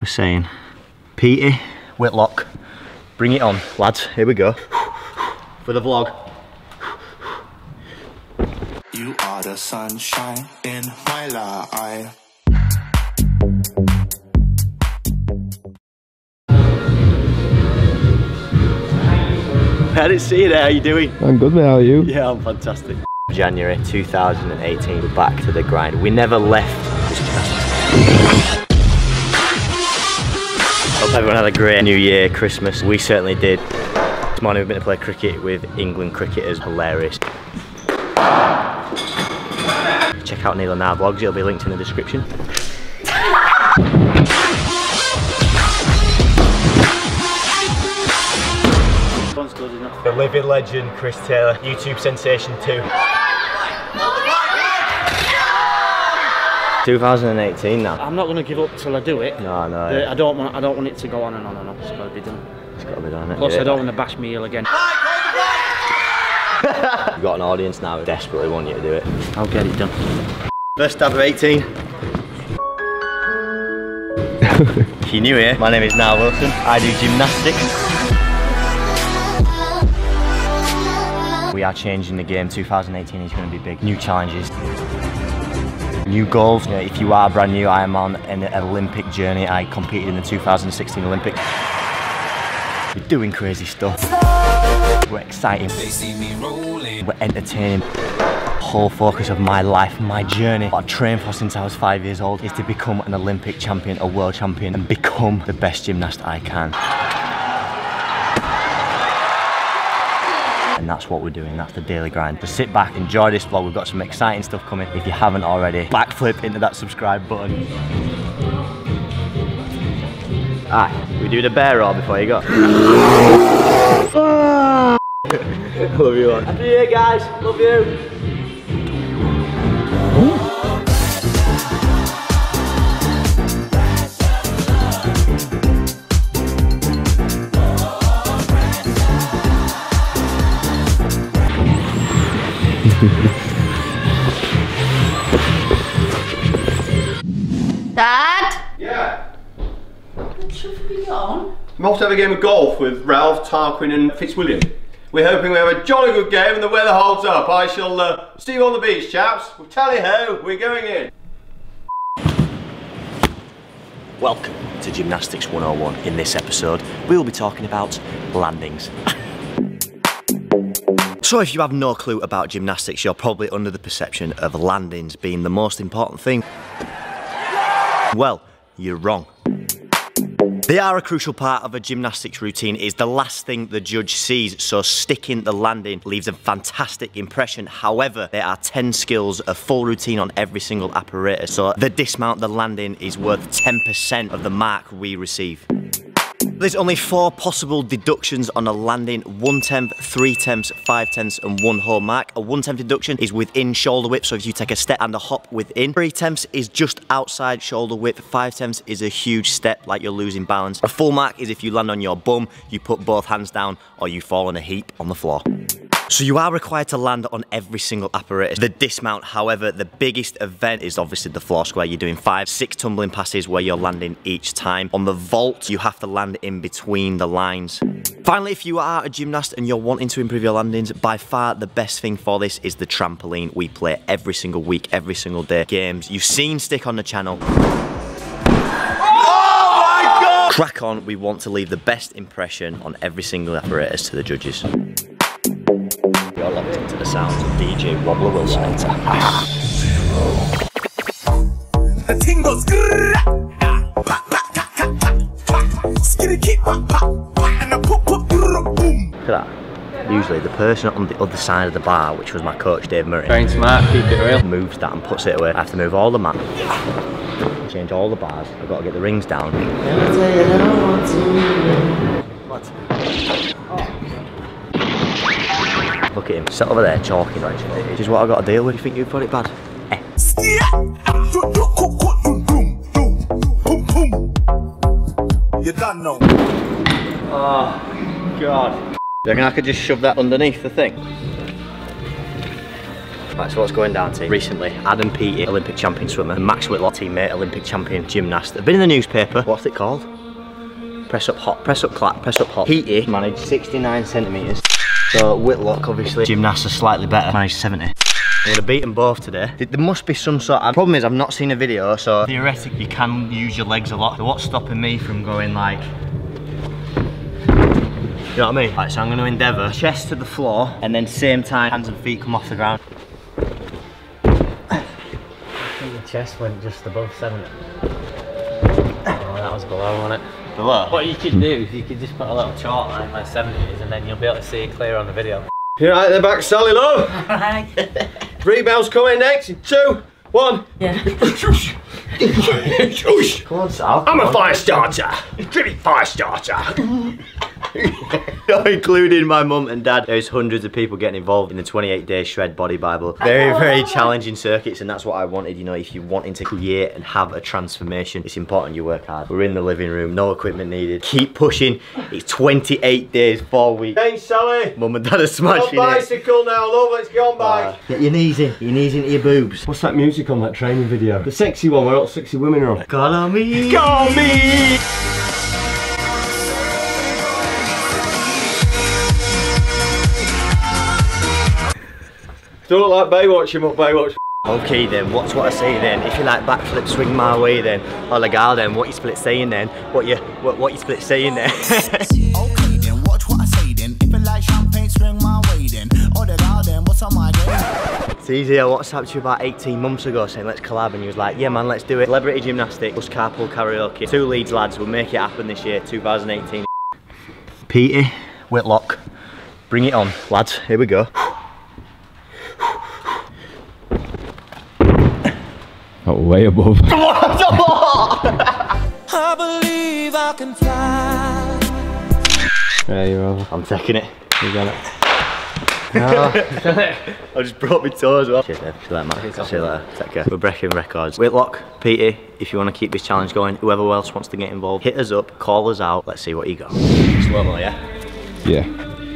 We're saying, Petey, Whitlock, bring it on, lads. Here we go. For the vlog. You are the sunshine in my life. I didn't see you there, how you doing? I'm good, mate, how are you? Yeah, I'm fantastic. January 2018, we're back to the grind. We never left this gymnastics. Hope everyone had a great New Year, Christmas. We certainly did. This morning we've been to play cricket with England cricketers, hilarious. Check out Neil and our vlogs, it'll be linked in the description. The living legend, Chris Taylor, YouTube sensation 2. 2018 now. I'm not going to give up till I do it. No, no. I don't want it to go on and on and on. It's got to be done. It's got to be done. Isn't Plus, it? I don't want to bash my heel again. You've got an audience now who desperately want you to do it. I'll get it done. First stab of 18. If you're new here, my name is Niall Wilson. I do gymnastics. We are changing the game. 2018 is going to be big. New challenges. New goals. You know, if you are brand new, I am on an Olympic journey. I competed in the 2016 Olympics. We're doing crazy stuff. We're exciting. We're entertaining. The whole focus of my life, my journey, what I've trained for since I was 5 years old, is to become an Olympic champion, a world champion, and become the best gymnast I can. And that's what we're doing, that's the daily grind. So sit back, enjoy this vlog, we've got some exciting stuff coming. If you haven't already, backflip into that subscribe button. Aye, we do the bear roll before you go. Love you all. Happy New Year, guys, love you. Dad? Yeah. What should we be on? I'm off to have a game of golf with Ralph, Tarquin and Fitzwilliam. We're hoping we have a jolly good game and the weather holds up. I shall see you on the beach, chaps. Well, tally-ho, we're going in. Welcome to Gymnastics 101. In this episode, we will be talking about landings. So if you have no clue about gymnastics, you're probably under the perception of landings being the most important thing. Well, you're wrong. They are a crucial part of a gymnastics routine. It is the last thing the judge sees, so sticking the landing leaves a fantastic impression. However, there are 10 skills, a full routine on every single apparatus, so the dismount, the landing, is worth 10% of the mark we receive. There's only 4 possible deductions on a landing: 1/10, 3/10, 5/10 and 1 whole mark. A 1/10 deduction is within shoulder width, so if you take a step and a hop within. 3/10 is just outside shoulder width. 5/10 is a huge step, like you're losing balance. A full mark is if you land on your bum, you put both hands down, or you fall in a heap on the floor. So you are required to land on every single apparatus. The dismount, however, the biggest event is obviously the floor square. You're doing 5, 6 tumbling passes where you're landing each time. On the vault, you have to land in between the lines. Finally, if you are a gymnast and you're wanting to improve your landings, by far the best thing for this is the trampoline. We play every single week, every single day. Games you've seen stick on the channel. Oh my God! Crack on, we want to leave the best impression on every single apparatus to the judges. You're locked into the sounds of DJ Wobbler Wilson. The thing goes Look at that. Usually the person on the other side of the bar, which was my coach Dave Murray, Very smart, keep it real. moves that and puts it away. I have to move all the mat, change all the bars. I've got to get the rings down. What? Look at him, sit over there talking, which is what I've got to deal with. You think you've got it bad? You don't know. Oh, God. Do you reckon I could just shove that underneath the thing? Right, so what's going down, team? Recently, Adam Peaty, Olympic champion swimmer, and Max Whitlock, teammate, Olympic champion gymnast. They've been in the newspaper. What's it called? Press up hot, press up clap, press up hot. Peaty managed 69 centimetres. So Whitlock, obviously, gymnasts are slightly better, managed 70. I'm going to beat them both today. There must be some sort of... Problem is, I've not seen a video, so theoretically you can use your legs a lot. So what's stopping me from going like... You know what I mean? Right, so I'm going to endeavour chest to the floor, and then same time, hands and feet come off the ground. I think the chest went just above 70. Oh, that was below, wasn't it? Below? What you could do is you could just put a little chart line my 70s and then you'll be able to see it clear on the video. You're right there back, Sally love. Rebounds coming next in 2, 1. Yeah. Come on, Sal. I'm a fire starter. Pretty fire starter. Including my mum and dad. There's hundreds of people getting involved in the 28-day shred body Bible. Very challenging circuits, and that's what I wanted. You know, if you're wanting to create and have a transformation, it's important you work hard. We're in the living room, no equipment needed. Keep pushing. It's 28 days, 4 weeks. Thanks, Sally. Mum and dad are smashing on it. bicycle now, love. Let's get on bike. Get your knees into your boobs. What's that music on that training video? The sexy one where all sexy women are on. Call on me. Call me. Don't look like Baywatch, you up Baywatch. Okay then, what's what I say then? If you like backflip, swing my way then. Or the gal then, what you split saying then? What you split saying then? Okay then, watch what I say then. If you like champagne, swing my way then. Or the gal then, what's on my game? It's easy. I WhatsApped you about 18 months ago saying let's collab, and you was like, yeah man, let's do it. Celebrity gymnastics plus carpool karaoke. 2 Leeds lads will make it happen this year, 2018. Peaty, Whitlock, bring it on, lads. Here we go. Oh, way above. I believe I can fly. Yeah, you're over. I'm taking it. You got it. No. I just brought my toe as well. Cheers, Dave. See you later, Matt. See you later. Take care. We're breaking records. Whitlock, Peaty, if you want to keep this challenge going, whoever else wants to get involved, hit us up, call us out. Let's see what you got. Slow-mo, yeah? Yeah.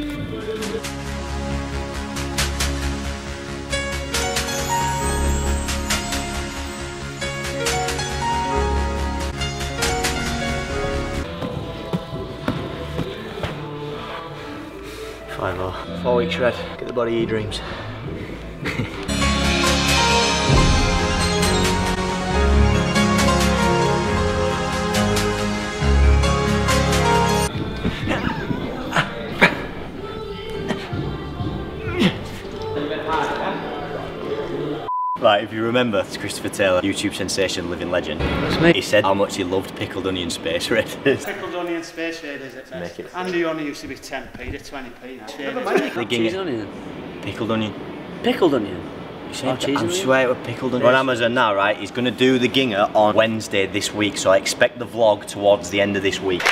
Five 4 week shred. Get the body of your dreams. Right, if you remember, it's Christopher Taylor, YouTube sensation, living legend. That's me. He said how much he loved pickled onion space raiders. Pickled onion space raiders, it Make it. Andy only used to be 10p to 20p now. The Cheese ginger. onion. Pickled onion. Pickled onion. You said, Oh, cheese I'm onion? swear it was pickled onion. On Amazon now, right? He's going to do the ginger on Wednesday this week, so I expect the vlog towards the end of this week.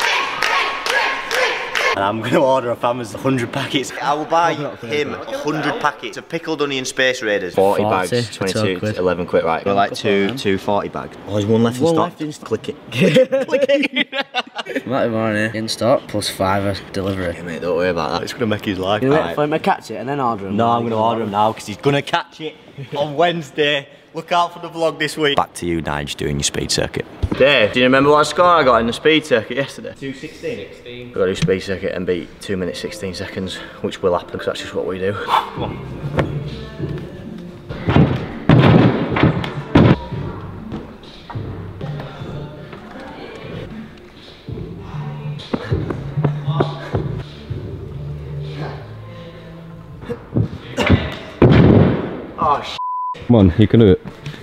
And I'm going to order off Amazon 100 packets. I will buy him 100 packets of pickled onion space raiders. 40 bags, 22, quid. 11 quid, right? We're like two 40 bags. Oh, there's one left in stock. Click it. Click it. Might have on here. In stock plus £5 delivery. Yeah, mate, don't worry about that. It's going to make his life. You know, Right. if I catch it and then order them. No, I'm going to order him now because he's going to catch it on Wednesday. Look out for the vlog this week. Back to you, Nige, doing your speed circuit. Dave, do you remember what score I got in the speed circuit yesterday? 2:16. I've got to do speed circuit and beat 2 minutes 16 seconds, which will happen because that's just what we do. Come on. Oh, Come on, you can do it.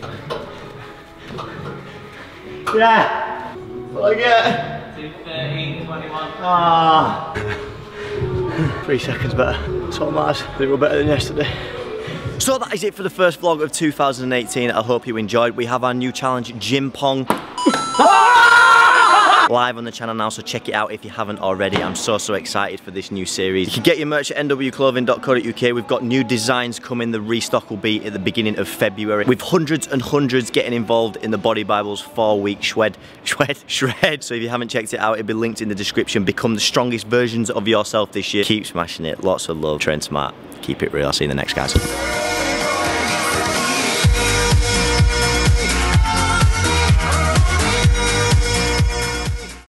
yeah! What I get? 2:13, 21. Ah. 3 seconds better. That's all matters. I think we're better than yesterday. So that is it for the first vlog of 2018. I hope you enjoyed. We have our new challenge, Gym Pong. Live on the channel now, so check it out if you haven't already. I'm so excited for this new series. You can get your merch at nwclothing.co.uk. We've got new designs coming. The restock will be at the beginning of February. With hundreds and hundreds getting involved in the Body Bible's 4-week shred. So if you haven't checked it out, it'll be linked in the description. Become the strongest versions of yourself this year. Keep smashing it. Lots of love. Train smart. Keep it real. I'll see you in the next, guys.